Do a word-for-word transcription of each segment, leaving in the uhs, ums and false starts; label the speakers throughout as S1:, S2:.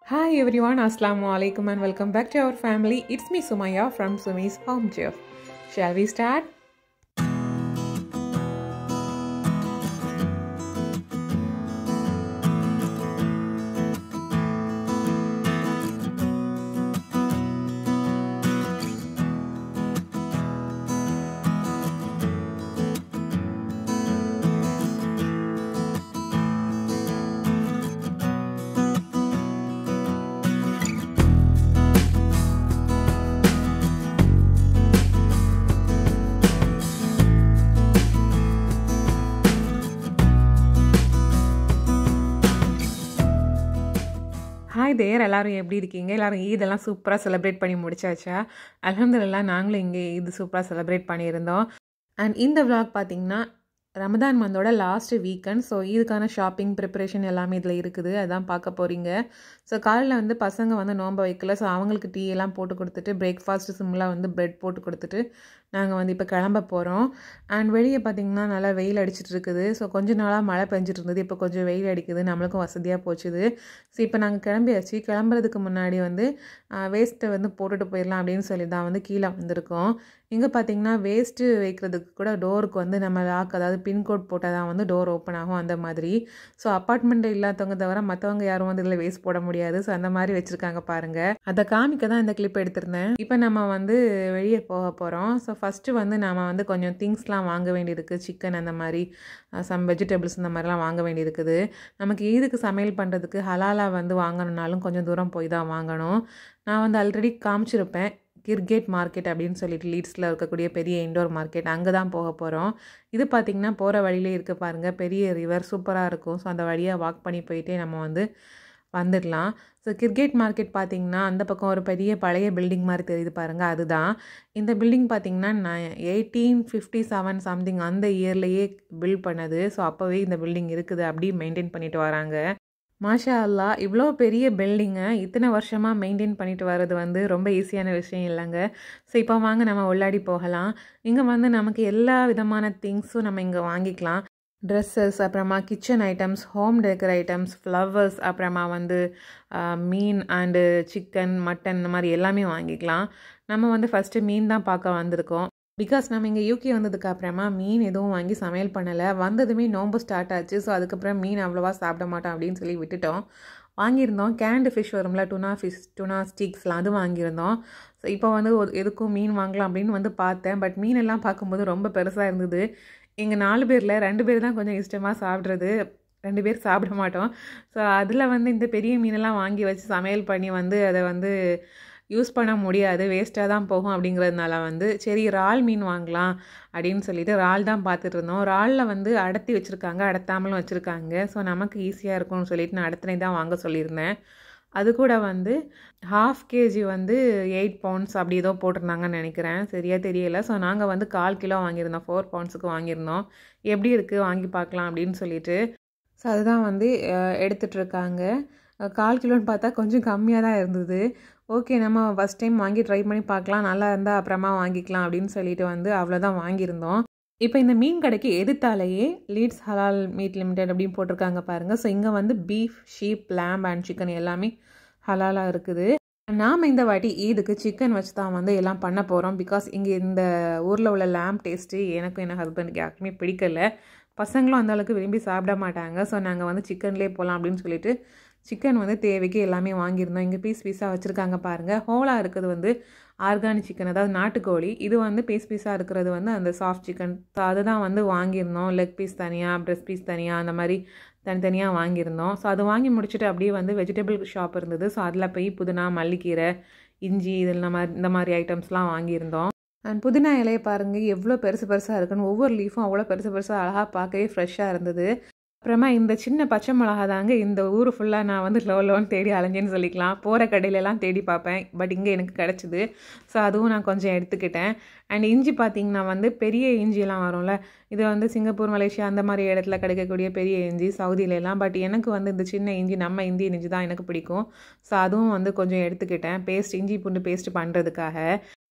S1: Hi everyone, Assalamu alaikum and welcome back to our family. It's me Sumaya from Sumi's Home Chef. Shall we start? Hi there எல்லோரும் எப்படி இருக்கீங்க? எல்லோரும் ஈதெல்லாம் சூப்பராக celebrate பண்ணி முடிச்சாச்சா? அல்ஹம்துலில்லாஹ் நாங்களும் இங்கே ஈது சூப்பராக செலிப்ரேட் பண்ணியிருந்தோம். அண்ட் இந்த விளாக் பார்த்திங்கன்னா ரமதான் மந்தோட லாஸ்ட் வீக்கெண்ட். ஸோ இதுக்கான ஷாப்பிங் ப்ரிப்பரேஷன் எல்லாமே இதில் இருக்குது, அதுதான் பார்க்க போகிறீங்க. ஸோ காலையில் வந்து பசங்க வந்து நோன்பை வைக்கல, ஸோ அவங்களுக்கு டீ எல்லாம் போட்டு கொடுத்துட்டு பிரேக்ஃபாஸ்ட்டு சிம்லாக வந்து ப்ரெட் போட்டு கொடுத்துட்டு நாங்கள் வந்து இப்போ கிளம்ப போகிறோம். அண்ட் வெளியே பார்த்திங்கன்னா நல்லா வெயில் அடிச்சிட்டு இருக்குது. ஸோ கொஞ்சம் நாளாக மழை பெஞ்சிட்டு இருந்தது, இப்போ கொஞ்சம் வெயில் அடிக்குது, நம்மளுக்கும் வசதியாக போச்சுது. ஸோ இப்போ நாங்கள் கிளம்பியாச்சு. கிளம்புறதுக்கு முன்னாடி வந்து வேஸ்ட்டை வந்து போட்டுட்டு போயிடலாம் அப்படின்னு சொல்லி தான் வந்து கீழே வந்திருக்கோம். இங்கே பார்த்திங்கன்னா வேஸ்ட்டு வைக்கிறதுக்கு கூட டோருக்கு வந்து நம்ம லாக், அதாவது பின்கோட் போட்டால் தான் வந்து டோர் ஓப்பன் ஆகும் அந்த மாதிரி. ஸோ அப்பார்ட்மெண்ட் இல்லாதவங்க தவிர மற்றவங்க யாரும் வந்து இதில் வேஸ்ட் போட முடியாது. ஸோ அந்த மாதிரி வச்சுருக்காங்க பாருங்கள். அதை காமிக்க தான் இந்த கிளிப் எடுத்திருந்தேன். இப்போ நம்ம வந்து வெளியே போக போகிறோம். ஸோ ஃபஸ்ட்டு வந்து நம்ம வந்து கொஞ்சம் திங்ஸ்லாம் வாங்க வேண்டியிருக்கு. சிக்கன் அந்த மாதிரி சம் வெஜிடபிள்ஸ் இந்த மாதிரிலாம் வாங்க வேண்டியிருக்குது. நமக்கு ஈதுக்கு சமையல் பண்ணுறதுக்கு ஹலாலாக வந்து வாங்கணுன்னாலும் கொஞ்சம் தூரம் போய் தான் வாங்கணும். நான் வந்து ஆல்ரெடி காமிச்சிருப்பேன் கிர்கேட் மார்க்கெட் அப்படின்னு சொல்லிட்டு லீட்ஸில் இருக்கக்கூடிய பெரிய இண்டோர் மார்க்கெட், அங்கே தான் போக போகிறோம். இது பார்த்திங்கன்னா போகிற வழியிலே இருக்க பாருங்கள், பெரிய ரிவர் சூப்பராக இருக்கும். ஸோ அந்த வழியாக வாக் பண்ணி போயிட்டே நம்ம வந்து வந்துடலாம். ஸோ கிர்கேட் மார்க்கெட் பார்த்திங்கன்னா அந்த பக்கம் ஒரு பெரிய பழைய பில்டிங் மாதிரி தெரியுது பாருங்கள், அதுதான். இந்த பில்டிங் பார்த்திங்கன்னா நான் எயிட்டீன் ஃபிஃப்டி செவன் சம்திங் அந்த இயர்லேயே பில்ட் பண்ணது. ஸோ அப்போவே இந்த பில்டிங் இருக்குது, அப்படியே மெயின்டைன் பண்ணிட்டு வராங்க. மாஷா அல்லா, இவ்வளோ பெரிய பில்டிங்கை இத்தனை வருஷமாக மெயின்டைன் பண்ணிட்டு வர்றது வந்து ரொம்ப ஈஸியான விஷயம் இல்லைங்க. ஸோ இப்போ வாங்க நம்ம உள்ளாடி போகலாம். இங்கே வந்து நமக்கு எல்லா விதமான திங்ஸும் நம்ம இங்கே வாங்கிக்கலாம். ட்ரெஸ்ஸஸ், அப்புறமா kitchen items, home decor items, flowers, அப்புறமா வந்து மீன் அண்டு சிக்கன், மட்டன் இந்த மாதிரி எல்லாமே வாங்கிக்கலாம். நம்ம வந்து ஃபஸ்ட்டு மீன் தான் பார்க்க வந்திருக்கோம். பிகாஸ் நம்ம இங்கே யூகே வந்ததுக்கு அப்புறமா மீன் எதுவும் வாங்கி சமையல் பண்ணலை. வந்ததுமே நோம்பு ஸ்டார்ட் ஆச்சு. ஸோ அதுக்கப்புறம் மீன் அவ்வளோவா சாப்பிட மாட்டோம் அப்படின்னு சொல்லி விட்டுட்டோம். வாங்கியிருந்தோம் கேண்டு ஃபிஷ் வரும்ல, டுனா ஃபிஷ், டுனா ஸ்டிக்ஸ்லாம், அது வாங்கியிருந்தோம். ஸோ இப்போ வந்து எதுக்கும் மீன் வாங்கலாம் அப்படின்னு வந்து பார்த்தேன். பட் மீன் எல்லாம் பார்க்கும்போது ரொம்ப பெருசாக இருந்தது. எங்கள் நாலு பேரில் ரெண்டு பேர் தான் கொஞ்சம் இஷ்டமாக சாப்பிட்றது, ரெண்டு பேர் சாப்பிட மாட்டோம். ஸோ அதில் வந்து இந்த பெரிய மீனெல்லாம் வாங்கி வச்சு சமையல் பண்ணி வந்து அதை வந்து யூஸ் பண்ண முடியாது, வேஸ்ட்டாக தான் போகும். அப்படிங்கிறதுனால வந்து சரி இறால் மீன் வாங்கலாம் அப்படின்னு சொல்லிட்டு இறால் தான் பார்த்துட்டு இருந்தோம். இறாலில் வந்து அடர்த்தி வச்சுருக்காங்க, அடர்த்தாமலும் வச்சுருக்காங்க. ஸோ நமக்கு ஈஸியாக இருக்கும்னு சொல்லிட்டு நான் அடத்தினை தான் வாங்க சொல்லியிருந்தேன். அது கூட வந்து ஹாஃப் கேஜி வந்து எயிட் பவுண்ட்ஸ் அப்படி ஏதோ போட்டிருந்தாங்கன்னு நினைக்கிறேன், சரியாக தெரியலை. ஸோ நாங்கள் வந்து கால் கிலோ வாங்கியிருந்தோம், ஃபோர் பவுண்ட்ஸுக்கு வாங்கியிருந்தோம். எப்படி இருக்குது வாங்கி பார்க்கலாம் அப்படின்னு சொல்லிட்டு. ஸோ அதுதான் வந்து எடுத்துகிட்ருக்காங்க. கால் கிலோன்னு பார்த்தா கொஞ்சம் கம்மியாக தான் இருந்தது. ஓகே, நம்ம ஃபஸ்ட் டைம் வாங்கி ட்ரை பண்ணி பார்க்கலாம், நல்லா இருந்தால் அப்புறமா வாங்கிக்கலாம் அப்படின்னு சொல்லிட்டு வந்து அவ்வளோதான் வாங்கியிருந்தோம். இப்போ இந்த மீன் கடைக்கு எதிர்த்தாலேயே லீட்ஸ் ஹலால் மீட் லிமிடெட் அப்படின்னு போட்டிருக்காங்க பாருங்கள். ஸோ இங்கே வந்து beef, sheep, lamb and chicken எல்லாமே ஹலாலாக இருக்குது. நாம் இந்த வாட்டி ஈதுக்கு சிக்கன் வச்சு தான் வந்து எல்லாம் பண்ண போகிறோம். பிகாஸ் இங்கே இந்த ஊரில் உள்ள லேம்ப் டேஸ்ட்டு எனக்கும் என் ஹஸ்பண்டுக்கு யாருக்குமே பிடிக்கலை. பசங்களும் அந்தளவுக்கு விரும்பி சாப்பிட மாட்டாங்க. ஸோ நாங்கள் வந்து சிக்கன்லேயே போகலாம் அப்படின்னு சொல்லிட்டு சிக்கன் வந்து தேவைக்கு எல்லாமே வாங்கியிருந்தோம். இங்கே பீஸ் பீஸாக வச்சுருக்காங்க பாருங்கள். ஹோலாக இருக்கிறது வந்து ஆர்கானிக் சிக்கன், அதாவது நாட்டுக்கோழி. இது வந்து பீஸ் பீஸாக இருக்கிறது வந்து அந்த சாஃப்ட் சிக்கன். ஸோ அதுதான் வந்து வாங்கியிருந்தோம். லெக் பீஸ் தனியாக, ப்ரெஸ்ட் பீஸ் தனியாக, அந்த மாதிரி தனித்தனியாக வாங்கியிருந்தோம். ஸோ அது வாங்கி முடிச்சுட்டு அப்படியே வந்து வெஜிடபிள் ஷாப் இருந்தது. ஸோ அதில் போய் புதினா, மல்லிக்கீரை, இஞ்சி, இதில் மாதிரி இந்த மாதிரி ஐட்டம்ஸ்லாம் வாங்கியிருந்தோம். அண்ட் புதினா இலையை பாருங்கள் எவ்வளோ பெருசு பெருசாக இருக்குன்னு. ஒவ்வொரு லீஃபும் அவ்வளோ பெருசு பெருசாக அழகாக பார்க்கவே ஃப்ரெஷ்ஷாக இருந்தது. அப்புறமா இந்த சின்ன பச்சை மிளகா தாங்க இந்த ஊர் ஃபுல்லாக நான் வந்து லோ லோன்னு தேடி அலைஞ்சேன்னு சொல்லிக்கலாம். போகிற கடையிலலாம் தேடி பார்ப்பேன், பட் இங்கே எனக்கு கிடச்சிது. ஸோ அதுவும் நான் கொஞ்சம் எடுத்துக்கிட்டேன். அண்ட் இஞ்சி பார்த்திங்கன்னா வந்து பெரிய இஞ்சியெல்லாம் வரும்ல, இது வந்து சிங்கப்பூர், மலேசியா அந்த மாதிரி இடத்துல கிடைக்கக்கூடிய பெரிய இஞ்சி, சவுதியிலலாம். பட் எனக்கு வந்து இந்த சின்ன இஞ்சி, நம்ம இந்தியன் இஞ்சி தான் எனக்கு பிடிக்கும். ஸோ அதுவும் வந்து கொஞ்சம் எடுத்துக்கிட்டேன், பேஸ்ட், இஞ்சி பூண்டு பேஸ்ட் பண்ணுறதுக்காக.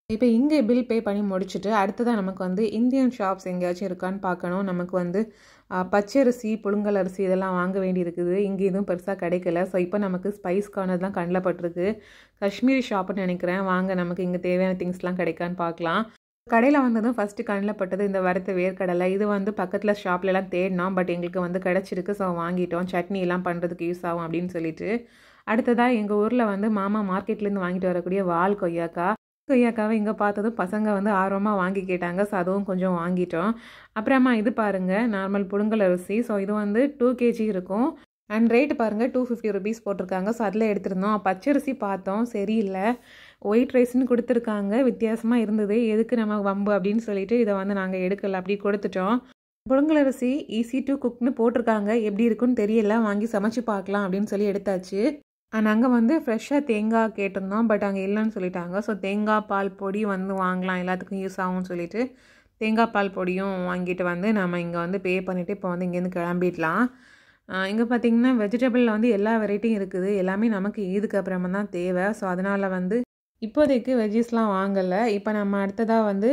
S1: இப்போ இங்கே பில் பே பண்ணி முடிச்சுட்டு அடுத்ததான் நமக்கு வந்து இந்தியன் ஷாப்ஸ் எங்கேயாச்சும் இருக்கான்னு பார்க்கணும். நமக்கு வந்து பச்சரிசி, புழுங்கல் அரிசி இதெல்லாம் வாங்க வேண்டி இருக்குது. இங்கே எதுவும் பெருசாக கிடைக்கல. ஸோ இப்போ நமக்கு ஸ்பைஸ் கார்னர் தான் கண்ணில் பட்டிருக்கு. காஷ்மீரி ஷாப்புன்னு நினைக்கிறேன். வாங்க நமக்கு இங்கே தேவையான திங்ஸ்லாம் கிடைக்கான்னு பார்க்கலாம். கடையில் வந்ததும் ஃபஸ்ட்டு கண்ணில் பட்டது இந்த வறுத்த வேர்க்கடலை. இது வந்து பக்கத்தில் ஷாப்லலாம் தேடினோம், பட் எங்களுக்கு வந்து கிடச்சிருக்கு. ஸோ வாங்கிட்டோம். சட்னி எல்லாம் பண்ணுறதுக்கு யூஸ் ஆகும் அப்படின்னு சொல்லிட்டு. அடுத்ததாக எங்கள் ஊரில் வந்து மாமா மார்க்கெட்லேருந்து வாங்கிட்டு வரக்கூடிய வால் கொய்யாக்கா. கொய்யாக்காவை இங்கே பார்த்ததும் பசங்க வந்து ஆர்வமாக வாங்கி கேட்டாங்க. ஸோ அதுவும் கொஞ்சம் வாங்கிட்டோம். அப்புறமா இது பாருங்கள், நார்மல் புழுங்கல் அரிசி. ஸோ இது வந்து டூ கேஜி இருக்கும். அண்ட் ரேட்டு பாருங்கள், டூ ஃபிஃப்டி ருபீஸ் போட்டிருக்காங்க. ஸோ அதில் எடுத்திருந்தோம். பச்சரிசி பார்த்தோம், சரியில்லை. ஒயிட் ரைஸ்ன்னு கொடுத்துருக்காங்க, வித்தியாசமாக இருந்தது. எதுக்கு நம்ம வம்பு அப்படின்னு சொல்லிட்டு இதை வந்து நாங்கள் எடுக்கலை, அப்படி கொடுத்துட்டோம். புழுங்கல் அரிசி ஈஸி டு குக்னு போட்டிருக்காங்க, எப்படி இருக்குன்னு தெரியல. வாங்கி சமைச்சு பார்க்கலாம் அப்படின்னு சொல்லி எடுத்தாச்சு. அண்ட் அங்கே வந்து ஃப்ரெஷ்ஷாக தேங்காய் கேட்டிருந்தோம், பட் அங்கே இல்லைன்னு சொல்லிட்டாங்க. ஸோ தேங்காய் பால் பொடி வந்து வாங்கலாம், எல்லாத்துக்கும் யூஸ் ஆகும்னு சொல்லிட்டு தேங்காய் பால் பொடியும் வாங்கிட்டு வந்து நம்ம இங்கே வந்து பே பண்ணிவிட்டு இப்போ வந்து இங்கேருந்து கிளம்பிடலாம். இங்கே பார்த்திங்கன்னா வெஜிடபிளில் வந்து எல்லா வெரைட்டியும் இருக்குது. எல்லாமே நமக்கு ஈதுக்கு அப்புறமா தான் தேவை. ஸோ அதனால் வந்து இப்போதைக்கு வெஜ்ஜஸ்லாம் வாங்கலை. இப்போ நம்ம அடுத்ததாக வந்து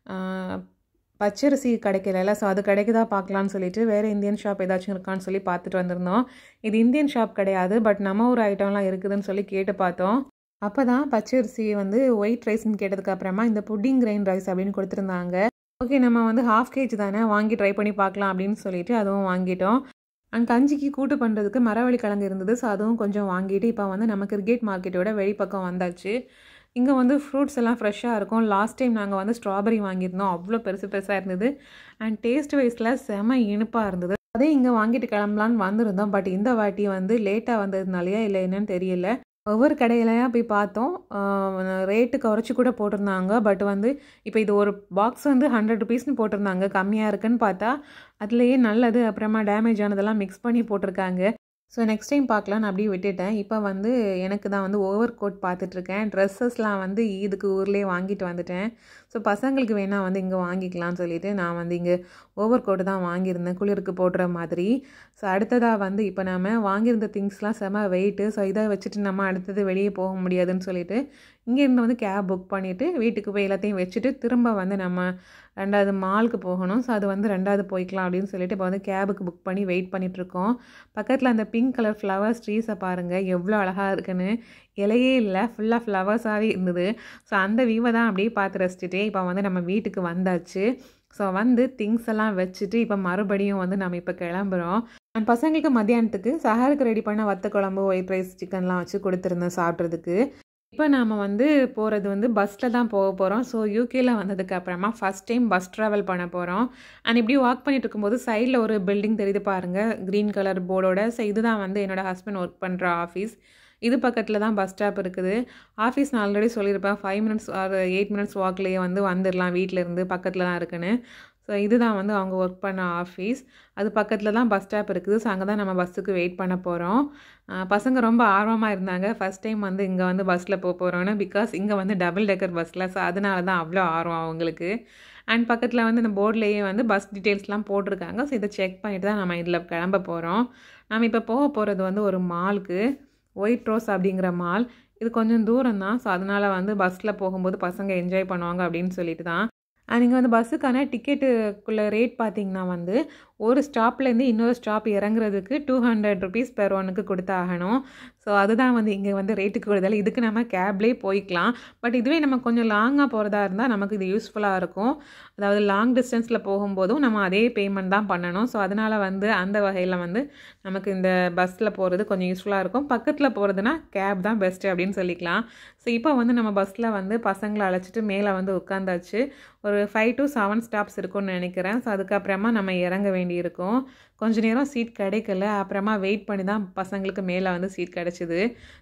S1: பச்சரிசி கிடைக்கல. ஸோ அது கிடைக்குதா பார்க்கலான்னு சொல்லிட்டு வேறு இந்தியன் ஷாப் ஏதாச்சும் இருக்கான்னு சொல்லி பார்த்துட்டு வந்திருந்தோம். இது இந்தியன் ஷாப் கிடையாது, பட் நம்ம ஒரு ஐட்டம்லாம் இருக்குதுன்னு சொல்லி கேட்டு பார்த்தோம். அப்போ தான் பச்சரிசி வந்து ஒயிட் ரைஸ்ன்னு கேட்டதுக்கு அப்புறமா இந்த புட்டிங் கிரைன் ரைஸ் அப்படின்னு கொடுத்துருந்தாங்க. ஓகே, நம்ம வந்து ஹாஃப் கேஜி தானே, வாங்கி ட்ரை பண்ணி பார்க்கலாம் அப்படின்னு சொல்லிட்டு அதுவும் வாங்கிட்டோம். அண்ட் கஞ்சிக்கு கூட்டு பண்ணுறதுக்கு மரவள்ளி கிழங்கு இருந்தது. ஸோ அதுவும் கொஞ்சம் வாங்கிட்டு இப்போ வந்து நம்ம கிரிக்கெட் மார்க்கெட்டோட வெளிப்பக்கம் வந்தாச்சு. இங்கே வந்து ஃப்ரூட்ஸ் எல்லாம் ஃப்ரெஷ்ஷாக இருக்கும். லாஸ்ட் டைம் நாங்கள் வந்து ஸ்ட்ராபெரி வாங்கியிருந்தோம், அவ்வளோ பெருசு பெருசாக இருந்தது. அண்ட் டேஸ்ட் வைஸில் செம இனிப்பாக இருந்தது. அதே இங்கே வாங்கிட்டு கிளம்பலான்னு வந்திருந்தோம், பட் இந்த வாட்டி வந்து லேட்டாக வந்ததுனாலையா இல்லை என்னன்னு தெரியல. ஒவ்வொரு கடையிலையா போய் பார்த்தோம், ரேட்டு குறைச்சி கூட போட்டிருந்தாங்க. பட் வந்து இப்போ இது ஒரு பாக்ஸ் வந்து ஹண்ட்ரட் ருபீஸ்னு போட்டிருந்தாங்க, கம்மியாக இருக்குன்னு பார்த்தா அதுலேயே நல்லது அப்புறமா டேமேஜ் ஆனதெல்லாம் மிக்ஸ் பண்ணி போட்டிருக்காங்க. ஸோ நெக்ஸ்ட் டைம் பார்க்கலான்னு அப்படியே விட்டுட்டேன். இப்போ வந்து எனக்கு தான் வந்து ஓவர் கோட் பார்த்துட்ருக்கேன். ட்ரெஸ்ஸஸ்லாம் வந்து இதுக்கு ஊர்லேயே வாங்கிட்டு வந்துட்டேன். ஸோ பசங்களுக்கு வேணால் வந்து இங்கே வாங்கிக்கலாம்னு சொல்லிவிட்டு நான் வந்து இங்கே ஓவர் கோட்டு தான் வாங்கியிருந்தேன், குளிருக்கு போடுற மாதிரி. ஸோ அடுத்ததாக வந்து இப்போ நம்ம வாங்கியிருந்த திங்ஸ்லாம் செம வெயிட்டு. ஸோ இதை வச்சுட்டு நம்ம அடுத்தது வெளியே போக முடியாதுன்னு சொல்லிவிட்டு இங்கேருந்து வந்து கேப் புக் பண்ணிவிட்டு வீட்டுக்கு போய் எல்லாத்தையும் வச்சுட்டு திரும்ப வந்து நம்ம ரெண்டாவது மாலுக்கு போகணும். ஸோ அது வந்து ரெண்டாவது போய்க்கலாம் அப்படின்னு சொல்லிட்டு இப்போ வந்து கேபுக்கு புக் பண்ணி வெயிட் பண்ணிகிட்ருக்கோம். பக்கத்தில் அந்த பிங்க் கலர் ஃப்ளவர்ஸ் ட்ரீஸை பாருங்கள், எவ்வளோ அழகாக இருக்குன்னு. இலையே இல்லை, ஃபுல்லாக ஃப்ளவர்ஸாகவே இருந்தது. ஸோ அந்த வியூவை தான் அப்படியே பார்த்து ரசிச்சுட்டே இப்போ வந்து நம்ம வீட்டுக்கு வந்தாச்சு. ஸோ வந்து திங்ஸ் எல்லாம் வச்சுட்டு இப்போ மறுபடியும் வந்து நம்ம இப்போ கிளம்புறோம். அண்ட் பசங்களுக்கு மத்தியானத்துக்கு சஹருக்கு ரெடி பண்ண வத்த குழம்பு, ஒயிட் ரைஸ், சிக்கன்லாம் வச்சு கொடுத்துருந்தேன் சாப்பிட்றதுக்கு. இப்போ நாம் வந்து போகிறது வந்து பஸ்ஸில் தான் போக போகிறோம். ஸோ யூகேயில் வந்ததுக்கு அப்புறமா ஃபஸ்ட் டைம் பஸ் ட்ராவல் பண்ண போகிறோம். அண்ட் இப்படி வாக் பண்ணிட்டு இருக்கும்போது சைடில் ஒரு பில்டிங் தெரியுது பாருங்கள், க்ரீன் கலர் போர்டோட. ஸோ இதுதான் வந்து என்னோடய ஹஸ்பண்ட் ஒர்க் பண்ணுற ஆஃபீஸ். இது பக்கத்தில் தான் பஸ் ஸ்டாப் இருக்குது. ஆஃபீஸ் நான் ஆல்ரெடி சொல்லியிருப்பேன், five minutes or eight minutes வாக்லேயே வந்து வந்துடலாம், வீட்டிலேருந்து பக்கத்தில் தான் இருக்குன்னு. ஸோ இதுதான் வந்து அவங்க ஒர்க் பண்ண ஆஃபீஸ். அது பக்கத்தில் தான் பஸ் ஸ்டாப் இருக்குது. ஸோ அங்கே தான் நம்ம பஸ்ஸுக்கு வெயிட் பண்ண போகிறோம். பசங்க ரொம்ப ஆர்வமாக இருந்தாங்க, ஃபஸ்ட் டைம் வந்து இங்கே வந்து பஸ்ஸில் போக போகிறோன்னு. பிகாஸ் இங்கே வந்து டபுள் டெக்கர் பஸ்ஸில், ஸோ அதனால தான் அவ்வளோ ஆர்வம் அவங்களுக்கு. அண்ட் பக்கத்தில் வந்து இந்த போர்ட்லேயே வந்து பஸ் டீட்டெயில்ஸ்லாம் போட்டிருக்காங்க. ஸோ இதை செக் பண்ணிவிட்டு தான் நம்ம இதில் கிளம்ப போகிறோம். நம்ம இப்போ போக போகிறது வந்து ஒரு மாலுக்கு, ஒயிட் ரோஸ் அப்படிங்கிற மால். இது கொஞ்சம் தூரம் தான். ஸோ அதனால் வந்து பஸ்ஸில் போகும்போது பசங்க என்ஜாய் பண்ணுவாங்க அப்படின்னு சொல்லிட்டு தான். அண்ட் இங்கே வந்து பஸ்ஸுக்கான டிக்கெட்டுக்குள்ளே ரேட் பார்த்திங்கன்னா வந்து ஒரு ஸ்டாப்லேருந்து இன்னொரு ஸ்டாப் இறங்குறதுக்கு டூ ஹண்ட்ரட் ருபீஸ் பெர் ஒனுக்கு கொடுத்தாகணும். ஸோ அதுதான் வந்து இங்கே வந்து ரேட்டுக்கு கொடுத்தால. இதுக்கு நம்ம கேப்லேயே போய்க்கலாம். பட் இதுவே நம்ம கொஞ்சம் லாங்காக போகிறதா இருந்தால் நமக்கு இது யூஸ்ஃபுல்லாக இருக்கும். அதாவது லாங் டிஸ்டன்ஸில் போகும்போதும் நம்ம அதே பேமெண்ட் தான் பண்ணணும். ஸோ அதனால் வந்து அந்த வகையில் வந்து நமக்கு இந்த பஸ்ஸில் போகிறது கொஞ்சம் யூஸ்ஃபுல்லாக இருக்கும். பக்கத்தில் போகிறதுனா கேப் தான் பெஸ்ட்டு அப்படின்னு சொல்லிக்கலாம். ஸோ இப்போ வந்து நம்ம பஸ்ஸில் வந்து பசங்களை அழைச்சிட்டு மேலே வந்து உட்காந்தாச்சு. ஒரு ஃபைவ் டு செவன் ஸ்டாப்ஸ் இருக்கும்னு நினைக்கிறேன். ஸோ அதுக்கப்புறமா நம்ம இறங்க வேண்டி இருக்கும். கொஞ்ச நேரம் சீட் கிடைக்கல, அப்புறமா வெயிட் பண்ணி தான் பசங்களுக்கு மேலே வந்து சீட் கிடச்சிது.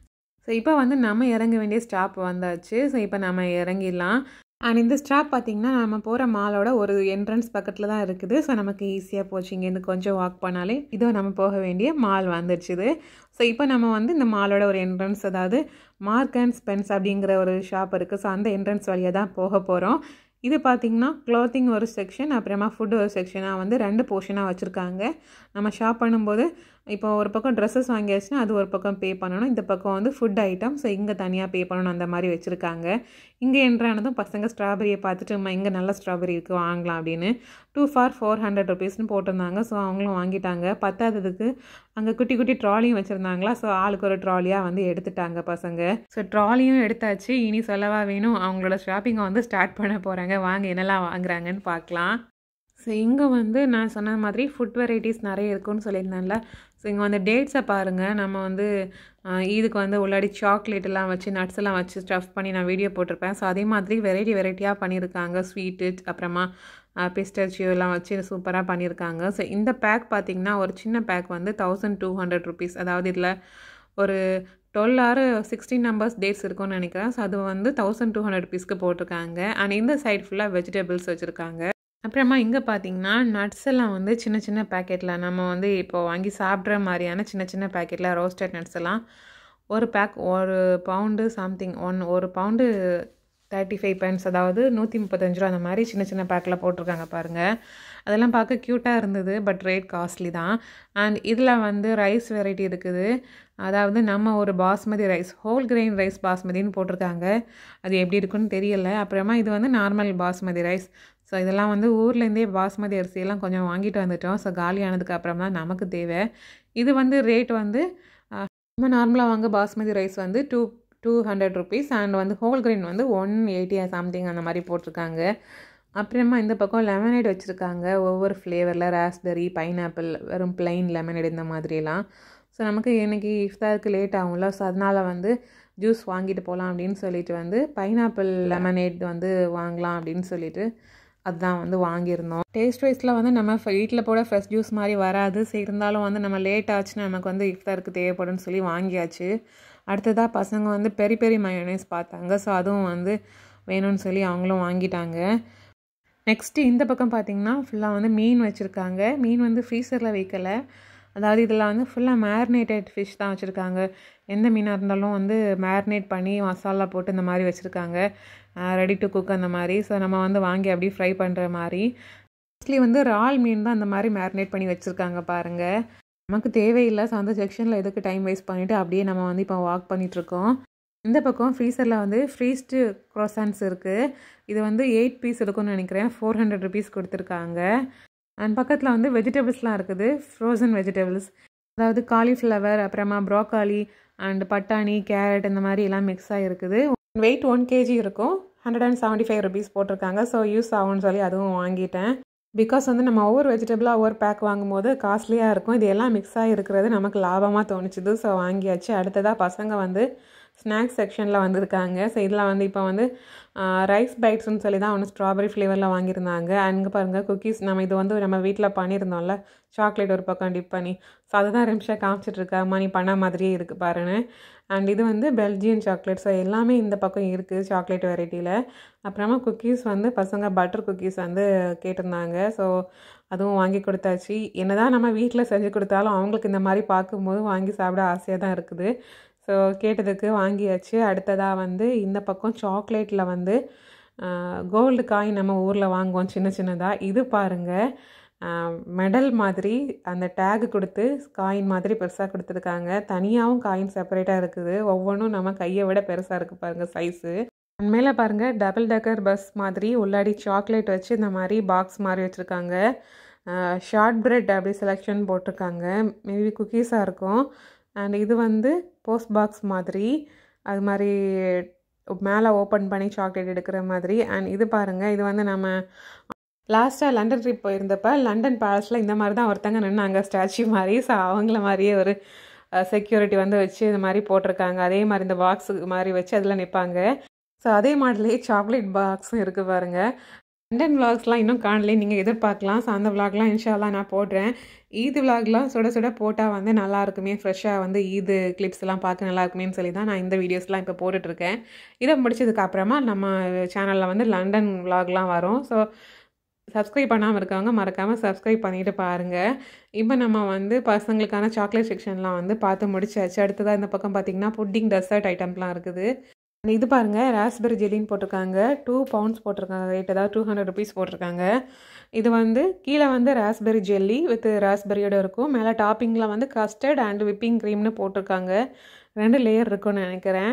S1: ஸோ இப்போ வந்து நம்ம இறங்க வேண்டிய ஸ்டாப் வந்தாச்சு. ஸோ இப்போ நம்ம இறங்கிடலாம். அண்ட் இந்த ஸ்டாப் பார்த்திங்கன்னா நம்ம போகிற மாலோட ஒரு என்ட்ரன்ஸ் பக்கத்தில் தான் இருக்குது. ஸோ நமக்கு ஈஸியாக போச்சு, இங்கேருந்து கொஞ்சம் வாக் பண்ணாலே இதோ நம்ம போக வேண்டிய மால் வந்துடுச்சுது. ஸோ இப்போ நம்ம வந்து இந்த மாலோட ஒரு என்ட்ரன்ஸ், அதாவது மார்க் அண்ட் ஸ்பென்ஸ் அப்படிங்கிற ஒரு ஷாப் இருக்குது. ஸோ அந்த என்ட்ரன்ஸ் வழியாக தான் போக போகிறோம். இது பார்த்திங்கன்னா க்ளாத்திங் ஒரு செக்ஷன், அப்புறமா ஃபுட் ஒரு செக்ஷனாக வந்து ரெண்டு போர்ஷனாக வச்சுருக்காங்க. நம்ம ஷாப் பண்ணும்போது இப்போ ஒரு பக்கம் ட்ரெஸ்ஸஸ் வாங்கியாச்சுன்னா அது ஒரு பக்கம் பே பண்ணணும், இந்த பக்கம் வந்து ஃபுட் ஐட்டம்ஸ் இங்கே தனியாக பே பண்ணணும், அந்த மாதிரி வச்சுருக்காங்க. இங்கே என்ட்ரானதும் பசங்க ஸ்ட்ராபெரியை பார்த்துட்டு நம்ம இங்கே நல்ல ஸ்ட்ராபெரி இருக்குது வாங்கலாம் அப்படின்னு டூ ஃபார் ஃபோர் ஹண்ட்ரட் ருபீஸ்னு போட்டிருந்தாங்க. ஸோ அவங்களும் வாங்கிட்டாங்க. பத்தாததுக்கு அங்கே குட்டி குட்டி ட்ராலியும் வச்சுருந்தாங்களா, ஸோ ஆளுக்கு ஒரு ட்ராலியாக வந்து எடுத்துட்டாங்க பசங்க. ஸோ ட்ராலியும் எடுத்தாச்சு. இனி சொல்லவா வேணும், அவங்களோட ஷாப்பிங்கை வந்து ஸ்டார்ட் பண்ண போகிறாங்க. வாங்க என்னெல்லாம் வாங்குறாங்கன்னு பார்க்கலாம். ஸோ இங்கே வந்து நான் சொன்ன மாதிரி ஃபுட் வெரைட்டிஸ் நிறைய இருக்குன்னு சொல்லியிருந்தேன்ல. ஸோ இங்கே வந்து டேட்ஸை பாருங்கள். நம்ம வந்து இதுக்கு வந்து உள்ளாடி சாக்லேட்டெல்லாம் வச்சு நட்ஸ் எல்லாம் வச்சு ஸ்டஃப் பண்ணி நான் வீடியோ போட்டிருப்பேன். ஸோ அதே மாதிரி வெரைட்டி வெரைட்டியாக பண்ணியிருக்காங்க. ஸ்வீட்டு அப்புறமா பிஸ்டச்சியோ எல்லாம் வச்சு சூப்பராக பண்ணியிருக்காங்க. ஸோ இந்த பேக் பார்த்திங்கன்னா ஒரு சின்ன பேக் வந்து தௌசண்ட் டூ ஹண்ட்ரட் ருபீஸ். அதாவது இதில் ஒரு டுவெல் ஆறு சிக்ஸ்டீன் நம்பர்ஸ் டேட்ஸ் இருக்கும்னு நினைக்கிறேன். ஸோ அது வந்து தௌசண்ட் டூ ஹண்ட்ரட் ருபீஸ்க்கு போட்டிருக்காங்க. அண்ட் இந்த சைட் ஃபுல்லாக வெஜிடபிள்ஸ் வச்சுருக்காங்க. அப்புறமா இங்கே பார்த்திங்கன்னா நட்ஸ் எல்லாம் வந்து சின்ன சின்ன பேக்கெட்டில் நம்ம வந்து இப்போ வாங்கி சாப்பிட்ற மாதிரியான சின்ன சின்ன பேக்கெட்டில் ரோஸ்டட் நட்ஸ் எல்லாம் ஒரு பேக் ஒரு பவுண்டு சம்திங் ஒன் ஒரு பவுண்டு தேர்ட்டி ஃபைவ் பென்ஸ், அதாவது நூற்றி முப்பத்தஞ்சு ரூபா அந்த மாதிரி சின்ன சின்ன பேக்கில் போட்டிருக்காங்க பாருங்கள். அதெல்லாம் பார்க்க க்யூட்டாக இருந்தது, பட் ரேட் காஸ்ட்லி தான். அண்ட் இதில் வந்து ரைஸ் வெரைட்டி இருக்குது. அதாவது நம்ம ஒரு basmati rice whole grain rice பாஸ்மதின்னு போட்டிருக்காங்க. அது எப்படி இருக்குன்னு தெரியலை. அப்புறமா இது வந்து நார்மல் பாஸ்மதி ரைஸ். ஸோ இதெல்லாம் வந்து ஊர்லேருந்தே பாஸ்மதி அரிசியெல்லாம் கொஞ்சம் வாங்கிட்டு வந்துட்டோம். ஸோ காலியானதுக்கு அப்புறம் தான் நமக்கு தேவை. இது வந்து ரேட் வந்து நம்ம நார்மலாக வாங்க பாஸ்மதி ரைஸ் வந்து two two hundred rupees and வந்து ஹோல் கிரெயின் வந்து ஒன் எயிட்டி சம்திங் அந்த மாதிரி போட்டிருக்காங்க. அப்புறமா இந்த பக்கம் லெமனேட் வச்சுருக்காங்க. ஒவ்வொரு ஃப்ளேவரில் ராஸ்பெரி, பைனாப்பிள், வெறும் பிளைன் லெமனேட் இந்த மாதிரிலாம். ஸோ நமக்கு இன்றைக்கி இஃப்தாருக்கு லேட் ஆகும்ல, ஸோ அதனால் வந்து ஜூஸ் வாங்கிட்டு போகலாம் அப்படின்னு சொல்லிட்டு வந்து பைனாப்பிள் லெமனேட் வந்து வாங்கலாம் அப்படின்னு சொல்லிட்டு அதுதான் வந்து வாங்கியிருந்தோம். டேஸ்ட் வைஸில் வந்து நம்ம வீட்டில் போட ஃப்ரெஷ் ஜூஸ் மாதிரி வராது. சரி இருந்தாலும் வந்து நம்ம லேட் ஆச்சுன்னா நமக்கு வந்து இஃப்தாருக்கு தேவைப்படும்னு சொல்லி வாங்கியாச்சு. அடுத்ததாக பசங்க வந்து பெரி பெரி மயோனைஸ் பார்த்தாங்க. ஸோ அதுவும் வந்து வேணும்னு சொல்லி அவங்களும் வாங்கிட்டாங்க. நெக்ஸ்ட்டு இந்த பக்கம் பார்த்திங்கன்னா ஃபுல்லாக வந்து மீன் வச்சுருக்காங்க. மீன் வந்து ஃப்ரீசரில் வைக்கலை. அதாவது இதில் வந்து ஃபுல்லாக மேரினேட்டட் ஃபிஷ் தான் வச்சுருக்காங்க. எந்த மீனாக இருந்தாலும் வந்து மேரினேட் பண்ணி மசாலா போட்டு இந்த மாதிரி வச்சுருக்காங்க, ரெடி டு குக் அந்த மாதிரி. ஸோ நம்ம வந்து வாங்கி அப்படியே ஃப்ரை பண்ணுற மாதிரி. மோஸ்ட்லி வந்து இறால் மீன் தான் அந்த மாதிரி மேரினேட் பண்ணி வச்சுருக்காங்க பாருங்கள். நமக்கு தேவையில்லை. ஸோ அந்த செக்ஷனில் எதுக்கு டைம் வேஸ்ட் பண்ணிவிட்டு அப்படியே நம்ம வந்து இப்போ வாக் பண்ணிகிட்ருக்கோம். இந்த பக்கம் ஃப்ரீசரில் வந்து ஃப்ரீஸ்டு க்ரோசான்ஸ் இருக்குது. இது வந்து எயிட் பீஸ் இருக்குன்னு நினைக்கிறேன். ஃபோர் ஹண்ட்ரட் ருபீஸ் கொடுத்துருக்காங்க. அண்ட் பக்கத்தில் வந்து வெஜிடபிள்ஸ்லாம் இருக்குது, ஃப்ரோசன் வெஜிடபிள்ஸ். அதாவது காலிஃப்ளவர், அப்புறமா ப்ரோக்காலி அண்ட் பட்டாணி, கேரட் இந்த மாதிரி எல்லாம் மிக்ஸாக இருக்குது. வெயிட் ஒன் கேஜி இருக்கும். Hundred and seventy five rupees போட்டிருக்காங்க. ஸோ யூஸ் ஆகும்னு சொல்லி அதுவும் வாங்கிட்டேன். பிகாஸ் வந்து நம்ம ஒவ்வொரு வெஜிடபிளாக ஒவ்வொரு பேக் வாங்கும்போது காஸ்ட்லியாக இருக்கும். இது எல்லாம் மிக்ஸாக இருக்கிறது நமக்கு லாபமாக தோணுச்சுது. ஸோ வாங்கியாச்சு. அடுத்ததாக பசங்க வந்து ஸ்நாக்ஸ் செக்ஷனில் வந்திருக்காங்க. ஸோ இதில் வந்து இப்போ வந்து ரைஸ் பைட்ஸ்ன்னு சொல்லி தான் ஒன்று ஸ்ட்ராபெரி ஃப்ளேவரில் வாங்கியிருந்தாங்க. அங்கே பாருங்கள் குக்கீஸ். நம்ம இது வந்து நம்ம வீட்டில் பண்ணியிருந்தோம்ல, சாக்லேட் ஒரு பக்கம் டிப் பண்ணி. ஸோ அதுதான் ரிம்ஷா காமிச்சிட்ருக்கா, மணி பண்ண மாதிரியே இருக்குது பாருன்னு. அண்ட் இது வந்து பெல்ஜியன் சாக்லேட். ஸோ எல்லாமே இந்த பக்கம் இருக்குது சாக்லேட் வெரைட்டியில். அப்புறமா குக்கீஸ் வந்து பசங்க பட்டர் குக்கீஸ் வந்து கேட்டிருந்தாங்க. ஸோ அதுவும் வாங்கி கொடுத்தாச்சு. என்ன தான் நம்ம வீட்டில் செஞ்சு கொடுத்தாலும் அவங்களுக்கு இந்த மாதிரி பார்க்கும்போது வாங்கி சாப்பிட ஆசையாக தான் இருக்குது. ஸோ கேட்டதுக்கு வாங்கியாச்சு. அடுத்ததாக வந்து இந்த பக்கம் சாக்லேட்டில் வந்து கோல்டு காயின் நம்ம ஊரில் வாங்குவோம் சின்ன சின்னதாக. இது பாருங்கள், மெடல் மாதிரி அந்த டேகு கொடுத்து காயின் மாதிரி பெருசாக கொடுத்துருக்காங்க. தனியாகவும் காயின் செப்பரேட்டாக இருக்குது. ஒவ்வொன்றும் நம்ம கையை விட பெருசாக இருக்குது பாருங்கள் சைஸு. மேலே பாருங்கள் டபுள் டக்கர் பஸ் மாதிரி உள்ளாடி சாக்லேட் வச்சு இந்த மாதிரி பாக்ஸ் மாதிரி வச்சுருக்காங்க. ஷார்ட் பிரெட் அப்படி செலெக்ஷன் போட்டிருக்காங்க. மேபி குக்கீஸாக இருக்கும். அண்ட் இது வந்து போஸ்ட் பாக்ஸ் மாதிரி, அது மாதிரி மேலே ஓப்பன் பண்ணி சாக்லேட் எடுக்கிற மாதிரி. அண்ட் இது பாருங்கள், இது வந்து நம்ம லாஸ்ட்டாக லண்டன் ட்ரிப் போயிருந்தப்போ லண்டன் பேலஸில் இந்த மாதிரி தான் ஒருத்தங்க நின்னாங்க ஸ்டாச்சு மாதிரி. ஸோ அவங்கள மாதிரியே ஒரு செக்யூரிட்டி வந்து வச்சு இந்த மாதிரி போட்டிருக்காங்க. அதே மாதிரி இந்த பாக்ஸு மாதிரி வச்சு அதில் நிற்பாங்க. ஸோ அதே மாதிரிலே சாக்லேட் பாக்ஸும் இருக்குது பாருங்கள். லண்டன் விலாக்ஸ்லாம் இன்னும் காணலே, நீங்கள் எதிர்பார்க்கலாம். ஸோ அந்த விலாக்லாம் இன்ஷால்லாம் நான் போடுறேன். ஈது விலாக்லாம் சுட சுட போட்டால் வந்து நல்லா இருக்குமே, ஃப்ரெஷ்ஷாக வந்து ஈது கிளிப்ஸ் எல்லாம் பார்க்க நல்லா இருக்குமேன்னு சொல்லி தான் நான் இந்த வீடியோஸ்லாம் இப்போ போட்டுட்ருக்கேன். இதை முடிச்சதுக்கு அப்புறமா நம்ம சேனலில் வந்து லண்டன் விலாக்லாம் வரும். ஸோ சப்ஸ்கிரைப் பண்ணாமல் இருக்கவங்க மறக்காமல் சப்ஸ்கிரைப் பண்ணிட்டு பாருங்கள். இப்போ நம்ம வந்து பசங்களுக்கான சாக்லேட் செக்ஷன்லாம் வந்து பார்த்து முடிச்சாச்சு. அடுத்ததாக இந்த பக்கம் பார்த்திங்கன்னா புட்டிங் டெசர்ட் ஐட்டம்லாம் இருக்குது. இது பாருங்கள் ராஸ்பெரி ஜெல்லின்னு போட்டிருக்காங்க. டூ பவுண்ட்ஸ் போட்டிருக்காங்க ரேட், அதாவது டூ ஹண்ட்ரட் ருபீஸ் போட்டிருக்காங்க. இது வந்து கீழே வந்து ராஸ்பெரி ஜெல்லி வித் ராஸ்பெரியோட இருக்கும். மேலே டாப்பிங்கில் வந்து கஸ்டர்ட் அண்ட் விப்பிங் க்ரீம்னு போட்டிருக்காங்க. ரெண்டு லேயர் இருக்குன்னு நினைக்கிறேன்.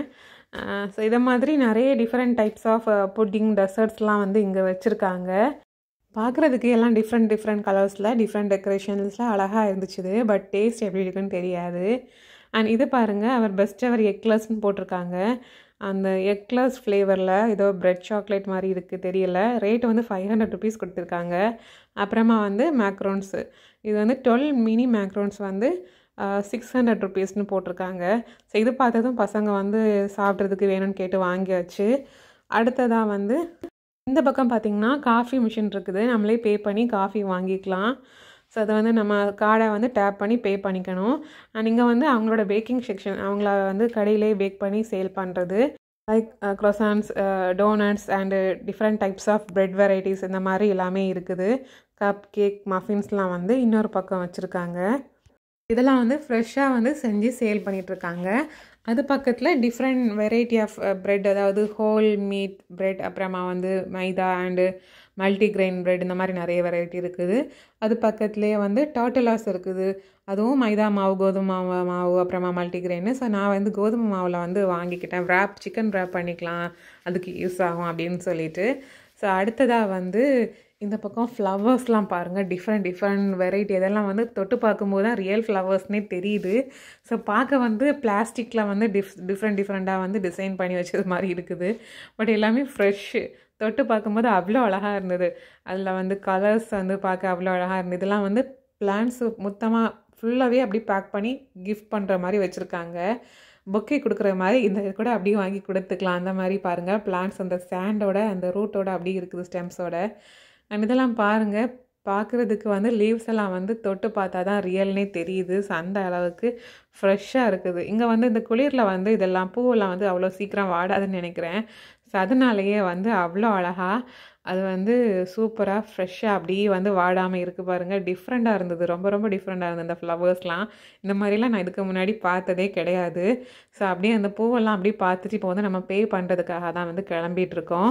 S1: ஸோ இதை மாதிரி நிறைய டிஃப்ரெண்ட் டைப்ஸ் ஆஃப் புட்டிங் டெசர்ட்ஸ்லாம் வந்து இங்கே வச்சுருக்காங்க. பார்க்குறதுக்கு எல்லாம் டிஃப்ரெண்ட் டிஃப்ரெண்ட் கலர்ஸில் டிஃப்ரெண்ட் டெக்கரேஷன்ஸில் அழகாக இருந்துச்சுது. பட் டேஸ்ட் எப்படி இருக்குன்னு தெரியாது. அண்ட் இது பாருங்கள், அவர் பெஸ்ட் அவர் எக்லஸ்ன்னு போட்டிருக்காங்க. அந்த எக்லஸ் ஃப்ளேவரில் ஏதோ ப்ரெட் சாக்லேட் மாதிரி இருக்குது, தெரியல. ரேட் வந்து ஃபைவ் ஹண்ட்ரட் ருபீஸ் கொடுத்துருக்காங்க. அப்புறமா வந்து மேக்ரோன்ஸு, இது வந்து டுவெல் மினி மேக்ரோன்ஸ் வந்து சிக்ஸ் ஹண்ட்ரட் ருபீஸ்னு போட்டிருக்காங்க. ஸோ இது பார்த்ததும் பசங்க வந்து சாப்பிட்றதுக்கு வேணும்னு கேட்டு வாங்கியாச்சு. அடுத்ததாக வந்து இந்த பக்கம் பார்த்திங்கன்னா காஃபி மிஷின் இருக்குது. நம்மளே பே பண்ணி காஃபி வாங்கிக்கலாம். ஸோ அதை வந்து நம்ம கார்டை வந்து டேப் பண்ணி பே பண்ணிக்கணும். அண்ட் இங்கே வந்து அவங்களோட பேக்கிங் செக்ஷன், அவங்கள வந்து கடையிலே பேக் பண்ணி சேல் பண்ணுறது, like croissants, donuts and different types of bread varieties இந்த மாதிரி எல்லாமே இருக்குது. கப் கேக், மஃபின்ஸ்லாம் வந்து இன்னொரு பக்கம் வச்சுருக்காங்க. இதெல்லாம் வந்து ஃப்ரெஷ்ஷாக வந்து செஞ்சு சேல் பண்ணிகிட்ருக்காங்க. அது பக்கத்தில் டிஃப்ரெண்ட் வெரைட்டி ஆஃப் ப்ரெட், அதாவது ஹோல் மீட் ப்ரெட், அப்புறமா வந்து மைதா அண்டு மல்டிக்ரெயின் ப்ரெட், இந்த மாதிரி நிறைய வெரைட்டி இருக்குது. அது பக்கத்துலேயே வந்து டாட்டலாஸ் இருக்குது. அதுவும் மைதா மாவு, கோதுமை மாவு மாவு அப்புறமா மல்டிக்ரெயின். ஸோ நான் வந்து கோதுமை மாவில் வந்து வாங்கிக்கிட்டேன். ரேப் சிக்கன் ரேப் பண்ணிக்கலாம், அதுக்கு யூஸ் ஆகும் அப்படின்னு சொல்லிட்டு. ஸோ அடுத்ததாக வந்து இந்த பக்கம் ஃப்ளவர்ஸ்லாம் பாருங்கள், டிஃப்ரெண்ட் டிஃப்ரெண்ட் வெரைட்டி. இதெல்லாம் வந்து தொட்டு பார்க்கும்போது தான் ரியல் ஃப்ளவர்ஸ்னே தெரியுது. ஸோ பார்க்க வந்து பிளாஸ்டிக்கில் வந்து டிஃப் டிஃப்ரெண்ட் டிஃப்ரெண்ட்டாக வந்து டிசைன் பண்ணி வச்சது மாதிரி இருக்குது. பட் எல்லாமே ஃப்ரெஷ்ஷு. தொட்டு பார்க்கும்போது அவ்வளோ அழகாக இருந்தது. அதில் வந்து கலர்ஸ் வந்து பார்க்க அவ்வளோ அழகாக இருந்தது. இதெல்லாம் வந்து பிளான்ட்ஸு மொத்தமாக ஃபுல்லாகவே அப்படி பேக் பண்ணி கிஃப்ட் பண்ணுற மாதிரி வச்சுருக்காங்க. பொக்கே கொடுக்குற மாதிரி இந்த கூட அப்படியே வாங்கி கொடுத்துக்கலாம். அந்த மாதிரி பாருங்கள், பிளான்ட்ஸ் அந்த ஸ்டாண்டோட அந்த ரூட்டோட அப்படி இருக்குது, ஸ்டெம்ஸோட. அண்ட் இதெல்லாம் பாருங்கள், பார்க்குறதுக்கு வந்து லீவ்ஸ் எல்லாம் வந்து தொட்டு பார்த்தா தான் ரியல்னே தெரியுது. ஸோ அந்த அளவுக்கு ஃப்ரெஷ்ஷாக இருக்குது. இங்கே வந்து இந்த குளிரில் வந்து இதெல்லாம் பூவெல்லாம் வந்து அவ்வளோ சீக்கிரம் வாடாதுன்னு நினைக்கிறேன். ஸோ அதனாலேயே வந்து அவ்வளோ அழகாக அது வந்து சூப்பராக ஃப்ரெஷ்ஷாக அப்படியே வந்து வாடாமல் இருக்குது பாருங்கள். டிஃப்ரெண்ட்டாக இருந்தது, ரொம்ப ரொம்ப டிஃப்ரெண்ட்டாக இருந்தது இந்த ஃப்ளவர்ஸ்லாம். இந்த மாதிரிலாம் நான் இதுக்கு முன்னாடி பார்த்ததே கிடையாது. ஸோ அப்படியே அந்த பூவெல்லாம் அப்படியே பார்த்துட்டு இப்போ வந்து நம்ம பே பண்ணுறதுக்காக தான் வந்து கிளம்பிகிட்ருக்கோம்.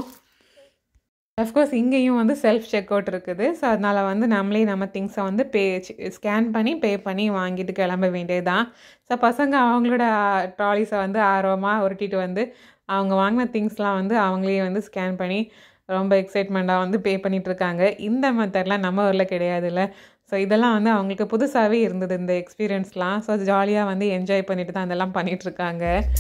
S1: அஃப்கோர்ஸ் இங்கேயும் வந்து செல்ஃப் செக் அவுட் இருக்குது. ஸோ அதனால் வந்து நம்மளே நம்ம திங்ஸை வந்து பே ஸ்கேன் பண்ணி பே பண்ணி வாங்கிட்டு கிளம்ப வேண்டியது தான். ஸோ பசங்க அவங்களோட ட்ராலிஸை வந்து ஆர்வமாக உருட்டிட்டு வந்து அவங்க வாங்கின திங்ஸ்லாம் வந்து அவங்களே வந்து ஸ்கேன் பண்ணி ரொம்ப எக்ஸைட்மெண்ட்டாக வந்து பே பண்ணிகிட்ருக்காங்க. இந்த மெத்தட்லாம் நம்ம ஊரில் கிடையாதுல்ல. ஸோ இதெல்லாம் வந்து அவங்களுக்கு புதுசாகவே இருந்தது இந்த எக்ஸ்பீரியன்ஸ்லாம். ஸோ ஜாலியாக வந்து என்ஜாய் பண்ணிட்டு தான் இதெல்லாம் பண்ணிகிட்ருக்காங்க.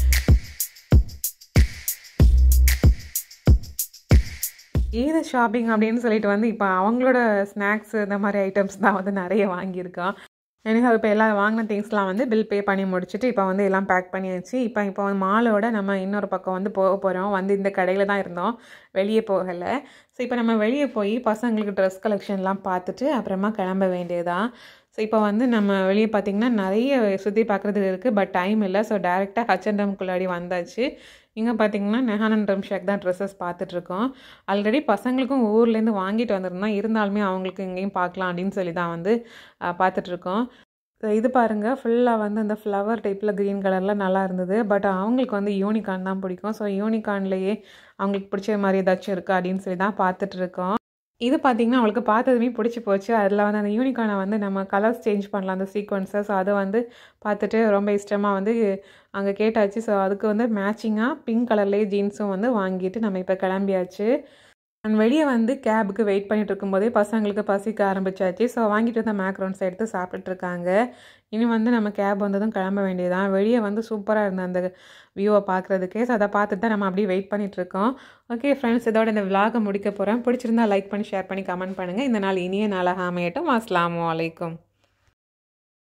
S1: ஈத ஷாப்பிங் அப்படின்னு சொல்லிட்டு வந்து இப்போ அவங்களோட ஸ்நாக்ஸ் இந்த மாதிரி ஐட்டம்ஸ் தான் வந்து நிறைய வாங்கியிருக்கான். எனக்கு இப்போ எல்லாம் வாங்கின திங்ஸ்லாம் வந்து பில் பே பண்ணி முடிச்சுட்டு இப்போ வந்து எல்லாம் பேக் பண்ணியாச்சு. இப்போ இப்போ வந்து மாலோட நம்ம இன்னொரு பக்கம் வந்து போக போகிறோம். வந்து இந்த கடையில் தான் இருந்தோம், வெளியே போகலை. ஸோ இப்போ நம்ம வெளியே போய் பசங்களுக்கு ட்ரெஸ் கலெக்ஷன்லாம் பார்த்துட்டு அப்புறமா கிளம்ப வேண்டியதுதான். ஸோ இப்போ வந்து நம்ம வெளியே பார்த்திங்கன்னா நிறைய சுற்றி பார்க்குறதுக்கு இருக்குது. பட் டைம் இல்லை. ஸோ டேரெக்டாக ஹச்என்எம்குள்ளாடி வந்தாச்சு. இங்கே பார்த்திங்கன்னா நெஹான் ரம்ஷாக் தான் ட்ரெஸ்ஸஸ் பார்த்துட்ருக்கோம். ஆல்ரெடி பசங்களுக்கும் ஊர்லேருந்து வாங்கிட்டு வந்திருந்தோம், இருந்தாலுமே அவங்களுக்கு இங்கேயும் பார்க்கலாம் அப்படின்னு சொல்லி தான் வந்து பார்த்துட்ருக்கோம். ஸோ இது பாருங்கள், ஃபுல்லாக வந்து அந்த ஃப்ளவர் டைப்பில் க்ரீன் கலரில் நல்லா இருந்தது. பட் அவங்களுக்கு வந்து யூனிகார்ன் தான் பிடிக்கும். ஸோ யூனிகார்ன்லேயே அவங்களுக்கு பிடிச்ச மாதிரி ஏதாச்சும் இருக்கா அப்படின்னு சொல்லி தான் பார்த்துட்ருக்கோம். இது பார்த்திங்கன்னா அவளுக்கு பார்த்ததுமே பிடிச்சி போச்சு. அதில் வந்து அந்த யூனிகார்னை வந்து நம்ம கலர்ஸ் சேஞ்ச் பண்ணலாம், அந்த சீக்வன்ஸை. ஸோ அதை வந்து பார்த்துட்டு ரொம்ப இஷ்டமாக வந்து அங்கே கேட்டாச்சு. ஸோ அதுக்கு வந்து மேட்சிங்காக பிங்க் கலர்லேயே ஜீன்ஸும் வந்து வாங்கிட்டு நம்ம இப்போ கிளம்பியாச்சு. அண்ட் வெளியே வந்து கேபுக்கு வெயிட் பண்ணிட்டு இருக்கும்போதே பசங்களுக்கு பசிக்க ஆரம்பிச்சாச்சு. ஸோ வாங்கிட்டு வந்த மேக்ரோன்ஸ் எடுத்து சாப்பிட்டுட்ருக்காங்க. இனி வந்து நம்ம கேப் வந்ததும் கிளம்ப வேண்டியதான். வெளியே வந்து சூப்பராக இருந்த அந்த வியூவை பார்க்குறதுக்கே. ஸோ அதை பார்த்துட்டு தான் நம்ம அப்படியே வெயிட் பண்ணிகிட்ருக்கோம். ஓகே ஃப்ரெண்ட்ஸ், இதோட இந்த விலாகை முடிக்க போகிறேன். பிடிச்சிருந்தா லைக் பண்ணி ஷேர் பண்ணி கமெண்ட் பண்ணுங்கள். இந்த நாள் இனிய நாளாக அமையட்டும். அஸ்ஸலாமு அலைக்கும்.